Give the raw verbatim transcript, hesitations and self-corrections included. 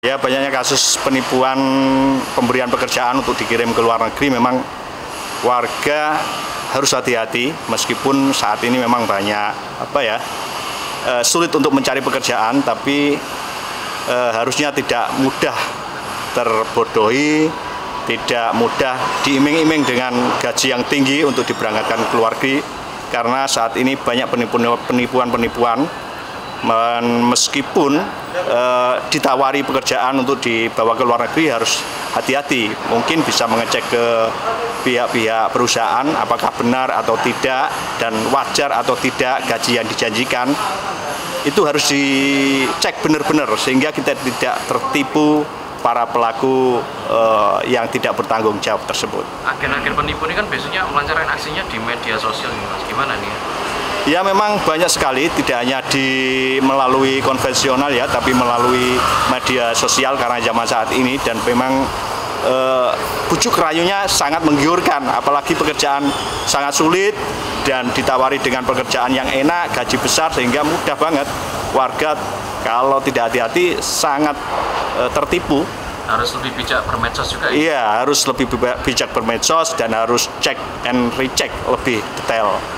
Ya, banyaknya kasus penipuan pemberian pekerjaan untuk dikirim ke luar negeri, memang warga harus hati-hati meskipun saat ini memang banyak apa ya e, sulit untuk mencari pekerjaan, tapi e, harusnya tidak mudah terbodohi, tidak mudah diiming-iming dengan gaji yang tinggi untuk diberangkatkan ke luar negeri, karena saat ini banyak penipuan-penipuan. Meskipun e, ditawari pekerjaan untuk dibawa ke luar negeri, harus hati-hati. Mungkin bisa mengecek ke pihak-pihak perusahaan apakah benar atau tidak dan wajar atau tidak gaji yang dijanjikan. Itu harus dicek benar-benar sehingga kita tidak tertipu para pelaku e, yang tidak bertanggung jawab tersebut. Agen-agen penipu ini kan biasanya melancarkan aksinya di media sosial nih Mas, gimana nih? Ya, memang banyak sekali, tidak hanya di melalui konvensional ya, tapi melalui media sosial karena zaman saat ini, dan memang e, bujuk rayunya sangat menggiurkan, apalagi pekerjaan sangat sulit dan ditawari dengan pekerjaan yang enak, gaji besar, sehingga mudah banget warga kalau tidak hati-hati sangat e, tertipu. Harus lebih bijak bermedsos juga ya? Iya, harus lebih bijak bermedsos dan harus cek and recheck lebih detail.